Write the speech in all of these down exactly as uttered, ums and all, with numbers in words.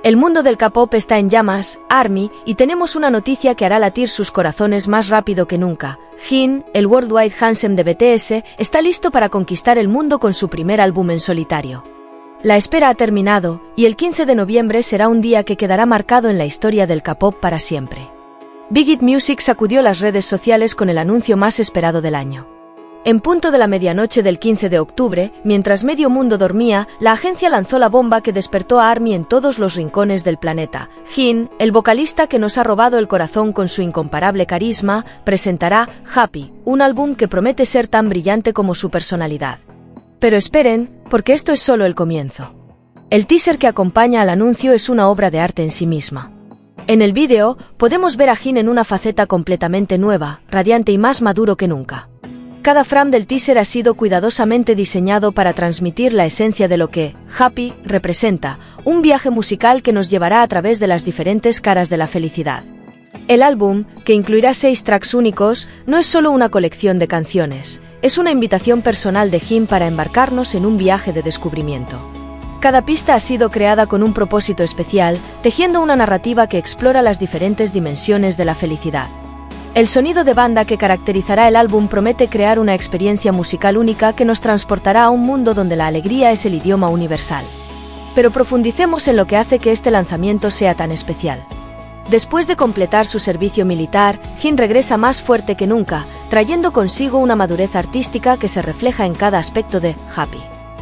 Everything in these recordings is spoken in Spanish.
El mundo del K-pop está en llamas, ARMY, y tenemos una noticia que hará latir sus corazones más rápido que nunca. Jin, el Worldwide Handsome de B T S, está listo para conquistar el mundo con su primer álbum en solitario. La espera ha terminado, y el quince de noviembre será un día que quedará marcado en la historia del K-pop para siempre. Big Hit Music sacudió las redes sociales con el anuncio más esperado del año. En punto de la medianoche del quince de octubre, mientras medio mundo dormía, la agencia lanzó la bomba que despertó a ARMY en todos los rincones del planeta. Jin, el vocalista que nos ha robado el corazón con su incomparable carisma, presentará Happy, un álbum que promete ser tan brillante como su personalidad. Pero esperen, porque esto es solo el comienzo. El teaser que acompaña al anuncio es una obra de arte en sí misma. En el vídeo, podemos ver a Jin en una faceta completamente nueva, radiante y más maduro que nunca. Cada frame del teaser ha sido cuidadosamente diseñado para transmitir la esencia de lo que Happy representa, un viaje musical que nos llevará a través de las diferentes caras de la felicidad. El álbum, que incluirá seis tracks únicos, no es solo una colección de canciones, es una invitación personal de Jin para embarcarnos en un viaje de descubrimiento. Cada pista ha sido creada con un propósito especial, tejiendo una narrativa que explora las diferentes dimensiones de la felicidad. El sonido de banda que caracterizará el álbum promete crear una experiencia musical única que nos transportará a un mundo donde la alegría es el idioma universal. Pero profundicemos en lo que hace que este lanzamiento sea tan especial. Después de completar su servicio militar, Jin regresa más fuerte que nunca, trayendo consigo una madurez artística que se refleja en cada aspecto de Happy.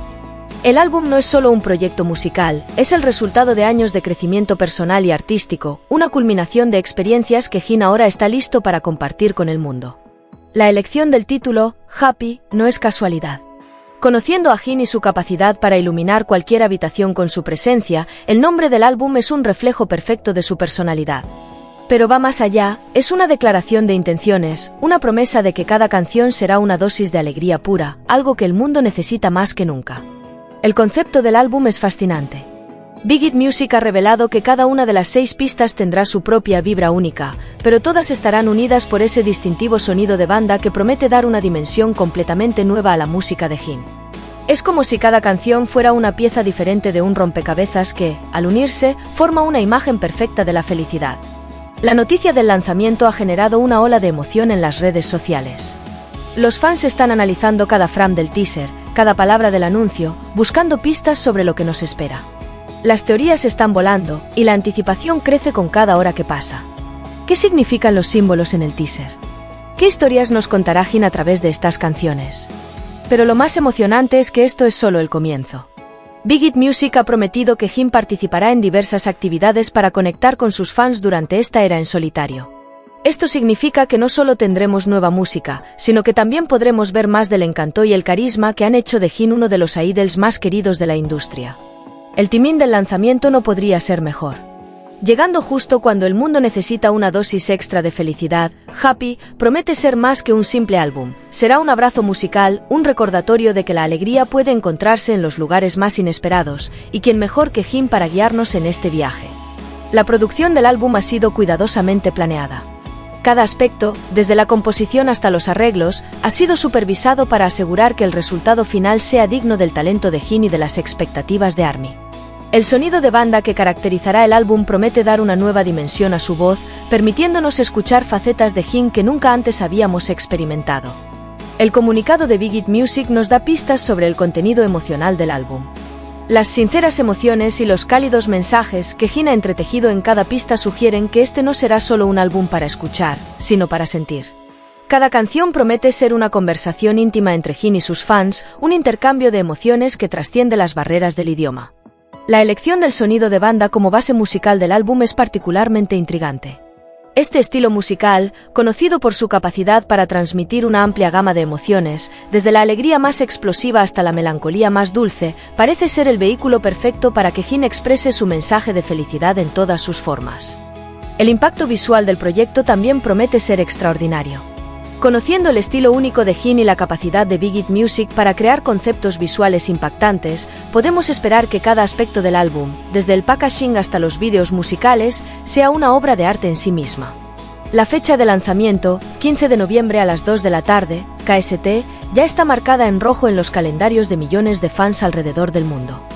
El álbum no es solo un proyecto musical, es el resultado de años de crecimiento personal y artístico, una culminación de experiencias que Jin ahora está listo para compartir con el mundo. La elección del título, Happy, no es casualidad. Conociendo a Jin y su capacidad para iluminar cualquier habitación con su presencia, el nombre del álbum es un reflejo perfecto de su personalidad. Pero va más allá, es una declaración de intenciones, una promesa de que cada canción será una dosis de alegría pura, algo que el mundo necesita más que nunca. El concepto del álbum es fascinante. Big Hit Music ha revelado que cada una de las seis pistas tendrá su propia vibra única, pero todas estarán unidas por ese distintivo sonido de banda que promete dar una dimensión completamente nueva a la música de Jin. Es como si cada canción fuera una pieza diferente de un rompecabezas que, al unirse, forma una imagen perfecta de la felicidad. La noticia del lanzamiento ha generado una ola de emoción en las redes sociales. Los fans están analizando cada frame del teaser, cada palabra del anuncio, buscando pistas sobre lo que nos espera. Las teorías están volando, y la anticipación crece con cada hora que pasa. ¿Qué significan los símbolos en el teaser? ¿Qué historias nos contará Jin a través de estas canciones? Pero lo más emocionante es que esto es solo el comienzo. Big Hit Music ha prometido que Jin participará en diversas actividades para conectar con sus fans durante esta era en solitario. Esto significa que no solo tendremos nueva música, sino que también podremos ver más del encanto y el carisma que han hecho de Jin uno de los idols más queridos de la industria. El timing del lanzamiento no podría ser mejor. Llegando justo cuando el mundo necesita una dosis extra de felicidad, Happy promete ser más que un simple álbum. Será un abrazo musical, un recordatorio de que la alegría puede encontrarse en los lugares más inesperados, y quién mejor que Jin para guiarnos en este viaje. La producción del álbum ha sido cuidadosamente planeada. Cada aspecto, desde la composición hasta los arreglos, ha sido supervisado para asegurar que el resultado final sea digno del talento de Jin y de las expectativas de ARMY. El sonido de banda que caracterizará el álbum promete dar una nueva dimensión a su voz, permitiéndonos escuchar facetas de Jin que nunca antes habíamos experimentado. El comunicado de Big Hit Music nos da pistas sobre el contenido emocional del álbum. Las sinceras emociones y los cálidos mensajes que Jin ha entretejido en cada pista sugieren que este no será solo un álbum para escuchar, sino para sentir. Cada canción promete ser una conversación íntima entre Jin y sus fans, un intercambio de emociones que trasciende las barreras del idioma. La elección del sonido de banda como base musical del álbum es particularmente intrigante. Este estilo musical, conocido por su capacidad para transmitir una amplia gama de emociones, desde la alegría más explosiva hasta la melancolía más dulce, parece ser el vehículo perfecto para que Jin exprese su mensaje de felicidad en todas sus formas. El impacto visual del proyecto también promete ser extraordinario. Conociendo el estilo único de Jin y la capacidad de Big Hit Music para crear conceptos visuales impactantes, podemos esperar que cada aspecto del álbum, desde el packaging hasta los vídeos musicales, sea una obra de arte en sí misma. La fecha de lanzamiento, quince de noviembre a las dos de la tarde, K S T, ya está marcada en rojo en los calendarios de millones de fans alrededor del mundo.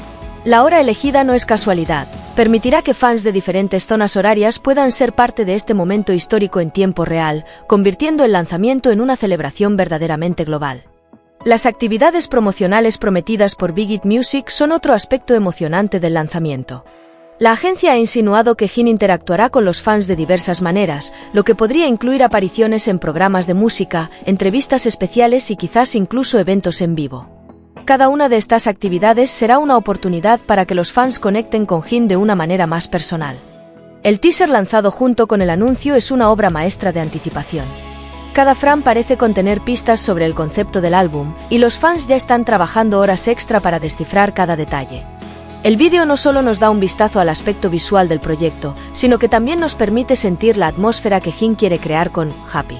La hora elegida no es casualidad, permitirá que fans de diferentes zonas horarias puedan ser parte de este momento histórico en tiempo real, convirtiendo el lanzamiento en una celebración verdaderamente global. Las actividades promocionales prometidas por Big Hit Music son otro aspecto emocionante del lanzamiento. La agencia ha insinuado que Jin interactuará con los fans de diversas maneras, lo que podría incluir apariciones en programas de música, entrevistas especiales y quizás incluso eventos en vivo. Cada una de estas actividades será una oportunidad para que los fans conecten con Jin de una manera más personal. El teaser lanzado junto con el anuncio es una obra maestra de anticipación. Cada frame parece contener pistas sobre el concepto del álbum, y los fans ya están trabajando horas extra para descifrar cada detalle. El vídeo no solo nos da un vistazo al aspecto visual del proyecto, sino que también nos permite sentir la atmósfera que Jin quiere crear con Happy.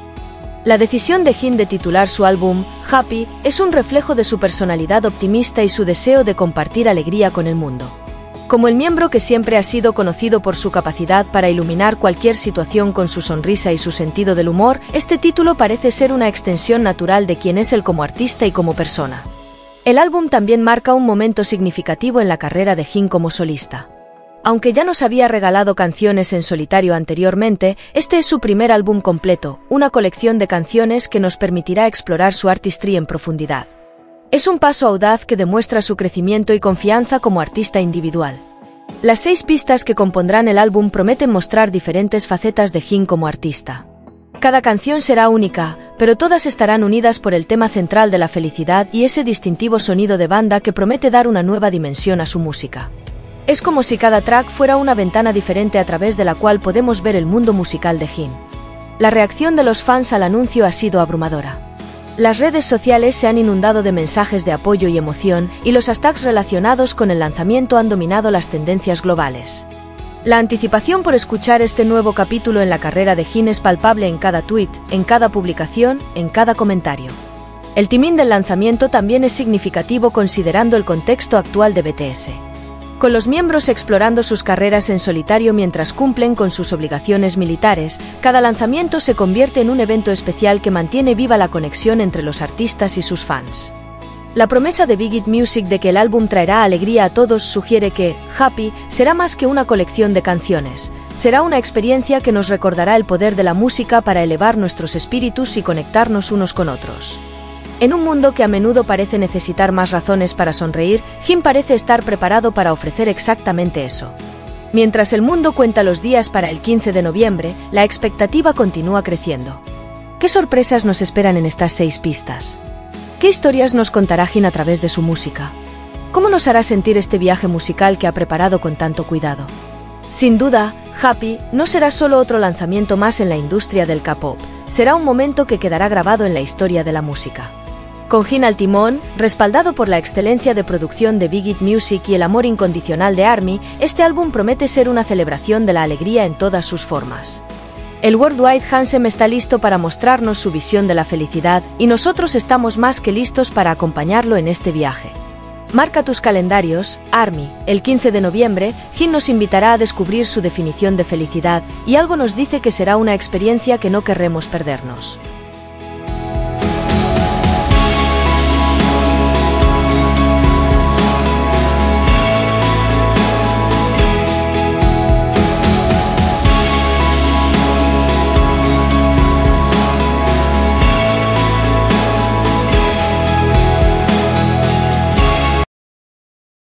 La decisión de Jin de titular su álbum Happy es un reflejo de su personalidad optimista y su deseo de compartir alegría con el mundo. Como el miembro que siempre ha sido conocido por su capacidad para iluminar cualquier situación con su sonrisa y su sentido del humor, este título parece ser una extensión natural de quien es él como artista y como persona. El álbum también marca un momento significativo en la carrera de Jin como solista. Aunque ya nos había regalado canciones en solitario anteriormente, este es su primer álbum completo, una colección de canciones que nos permitirá explorar su artistry en profundidad. Es un paso audaz que demuestra su crecimiento y confianza como artista individual. Las seis pistas que compondrán el álbum prometen mostrar diferentes facetas de Jin como artista. Cada canción será única, pero todas estarán unidas por el tema central de la felicidad y ese distintivo sonido de banda que promete dar una nueva dimensión a su música. Es como si cada track fuera una ventana diferente a través de la cual podemos ver el mundo musical de Jin. La reacción de los fans al anuncio ha sido abrumadora. Las redes sociales se han inundado de mensajes de apoyo y emoción, y los hashtags relacionados con el lanzamiento han dominado las tendencias globales. La anticipación por escuchar este nuevo capítulo en la carrera de Jin es palpable en cada tweet, en cada publicación, en cada comentario. El timing del lanzamiento también es significativo considerando el contexto actual de B T S. Con los miembros explorando sus carreras en solitario mientras cumplen con sus obligaciones militares, cada lanzamiento se convierte en un evento especial que mantiene viva la conexión entre los artistas y sus fans. La promesa de Big Hit Music de que el álbum traerá alegría a todos sugiere que Happy será más que una colección de canciones, será una experiencia que nos recordará el poder de la música para elevar nuestros espíritus y conectarnos unos con otros. En un mundo que a menudo parece necesitar más razones para sonreír, Jin parece estar preparado para ofrecer exactamente eso. Mientras el mundo cuenta los días para el quince de noviembre, la expectativa continúa creciendo. ¿Qué sorpresas nos esperan en estas seis pistas? ¿Qué historias nos contará Jin a través de su música? ¿Cómo nos hará sentir este viaje musical que ha preparado con tanto cuidado? Sin duda, Happy no será solo otro lanzamiento más en la industria del K-pop, será un momento que quedará grabado en la historia de la música. Con Jin al timón, respaldado por la excelencia de producción de Big Hit Music y el amor incondicional de ARMY, este álbum promete ser una celebración de la alegría en todas sus formas. El Worldwide Handsome está listo para mostrarnos su visión de la felicidad, y nosotros estamos más que listos para acompañarlo en este viaje. Marca tus calendarios, ARMY. El quince de noviembre, Jin nos invitará a descubrir su definición de felicidad, y algo nos dice que será una experiencia que no querremos perdernos.